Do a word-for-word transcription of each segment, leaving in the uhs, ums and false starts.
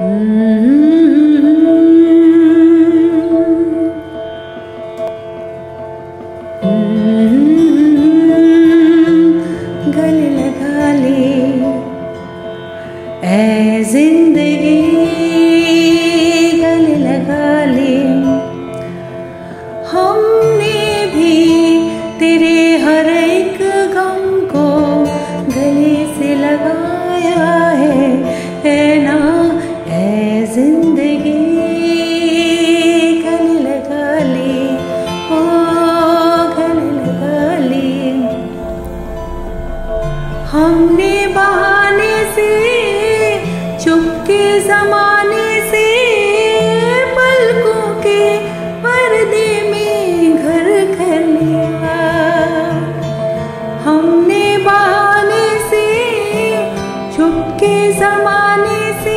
गले लगा ले ऐ जिंदगी, गले लगा ले। हमने भी तेरे हर एक गम को गले से लगाया है, है ना ऐ जिंदगी, गले लगा ले, ओ गले लगा ले। हमने बहाने से चुपके ज़माने से पलकों के पर्दे में घर कर लिया। हमने बहाने से चुपके ज़माने से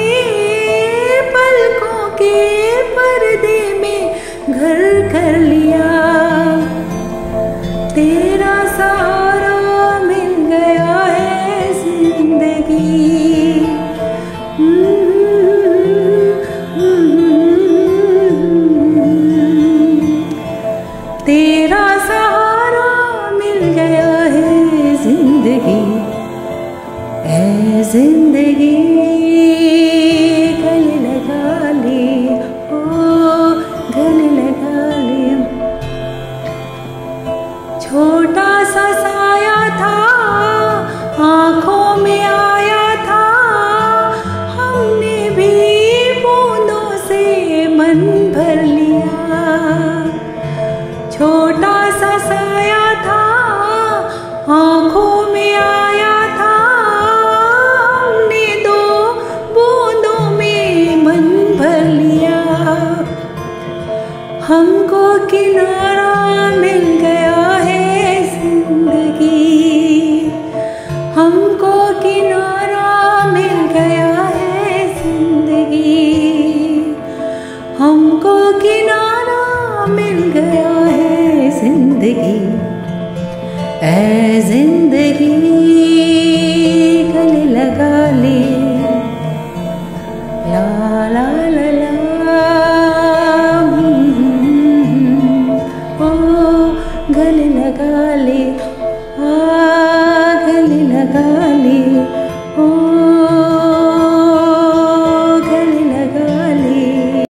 पलकों के पर्दे में घर कर लिया। तेरा सहारा मिल गया है जिंदगी, तेरा सहारा मिल गया है जिंदगी, ऐ जिंदगी गले लगा ले, ओ गले लगा ले। छोटा सा साया था आँखों में आया था, हमने भी बूंदों से मन भर लिया। छोटा सा साया था आँखों में आया था, हमने दो बूंदों में मन भर लिया। हमको किनारा मिल गया है जिंदगी, हमको किनारा मिल गया है जिंदगी, हमको किनारा मिल गया है जिंदगी, ऐ जिंदगी गले लगा ले, ला ला ला ला, ओ गले लगा ले।